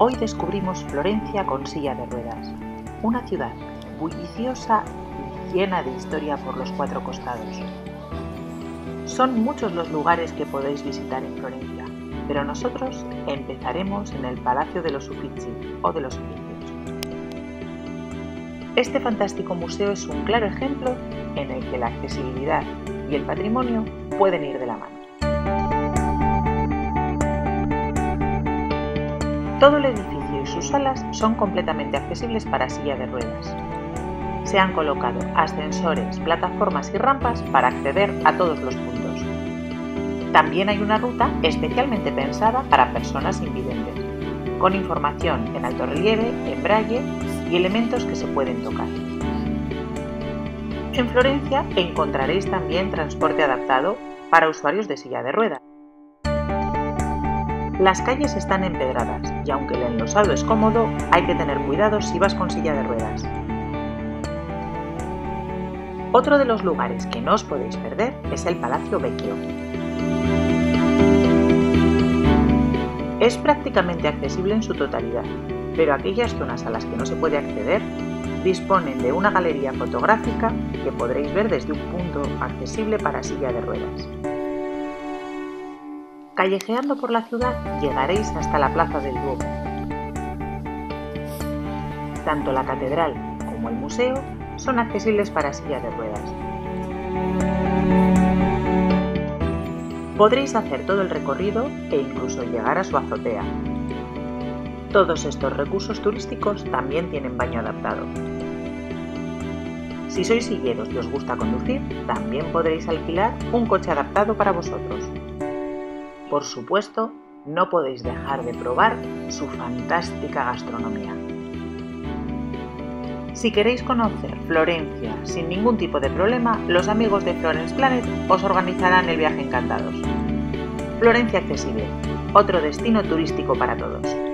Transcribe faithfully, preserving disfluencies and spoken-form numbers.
Hoy descubrimos Florencia con silla de ruedas, una ciudad bulliciosa y llena de historia por los cuatro costados. Son muchos los lugares que podéis visitar en Florencia, pero nosotros empezaremos en el Palacio de los Uffizi o de los Oficios. Este fantástico museo es un claro ejemplo en el que la accesibilidad y el patrimonio pueden ir de la mano. Todo el edificio y sus salas son completamente accesibles para silla de ruedas. Se han colocado ascensores, plataformas y rampas para acceder a todos los puntos. También hay una ruta especialmente pensada para personas invidentes, con información en alto relieve, en braille y elementos que se pueden tocar. En Florencia encontraréis también transporte adaptado para usuarios de silla de ruedas. Las calles están empedradas y aunque el enlosado es cómodo, hay que tener cuidado si vas con silla de ruedas. Otro de los lugares que no os podéis perder es el Palacio Vecchio. Es prácticamente accesible en su totalidad, pero aquellas zonas a las que no se puede acceder disponen de una galería fotográfica que podréis ver desde un punto accesible para silla de ruedas. Callejeando por la ciudad llegaréis hasta la Plaza del Duomo. Tanto la catedral como el museo son accesibles para silla de ruedas. Podréis hacer todo el recorrido e incluso llegar a su azotea. Todos estos recursos turísticos también tienen baño adaptado. Si sois silleros y os gusta conducir, también podréis alquilar un coche adaptado para vosotros. Por supuesto, no podéis dejar de probar su fantástica gastronomía. Si queréis conocer Florencia sin ningún tipo de problema, los amigos de Florence Planet os organizarán el viaje encantados. Florencia accesible, otro destino turístico para todos.